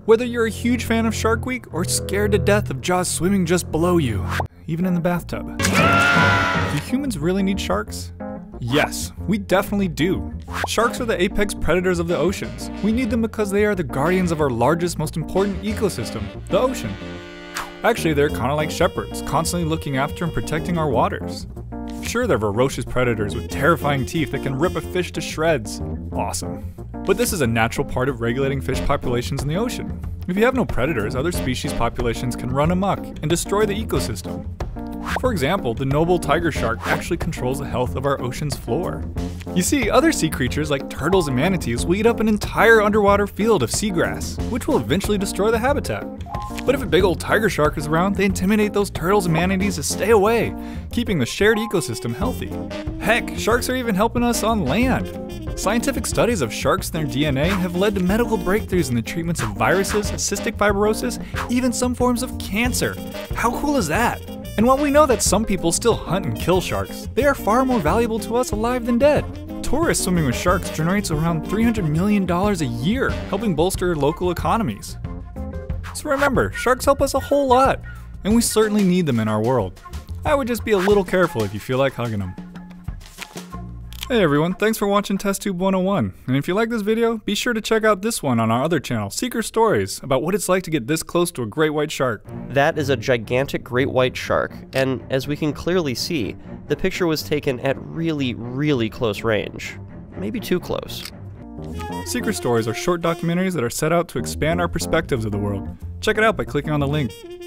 Whether you're a huge fan of Shark Week or scared to death of Jaws swimming just below you, even in the bathtub. Do humans really need sharks? Yes, we definitely do. Sharks are the apex predators of the oceans. We need them because they are the guardians of our largest, most important ecosystem, the ocean. Actually, they're kind of like shepherds, constantly looking after and protecting our waters. Sure, they're ferocious predators with terrifying teeth that can rip a fish to shreds. Awesome. But this is a natural part of regulating fish populations in the ocean. If you have no predators, other species populations can run amok and destroy the ecosystem. For example, the noble tiger shark actually controls the health of our ocean's floor. You see, other sea creatures like turtles and manatees will eat up an entire underwater field of seagrass, which will eventually destroy the habitat. But if a big old tiger shark is around, they intimidate those turtles and manatees to stay away, keeping the shared ecosystem healthy. Heck, sharks are even helping us on land. Scientific studies of sharks and their DNA have led to medical breakthroughs in the treatments of viruses, cystic fibrosis, even some forms of cancer. How cool is that? And while we know that some people still hunt and kill sharks, they are far more valuable to us alive than dead. Tourists swimming with sharks generates around $300 million a year, helping bolster local economies. So remember, sharks help us a whole lot, and we certainly need them in our world. I would just be a little careful if you feel like hugging them. Hey everyone, thanks for watching TestTube 101, and if you like this video, be sure to check out this one on our other channel, Seeker Stories, about what it's like to get this close to a great white shark. That is a gigantic great white shark, and as we can clearly see, the picture was taken at really close range. Maybe too close. Seeker Stories are short documentaries that are set out to expand our perspectives of the world. Check it out by clicking on the link.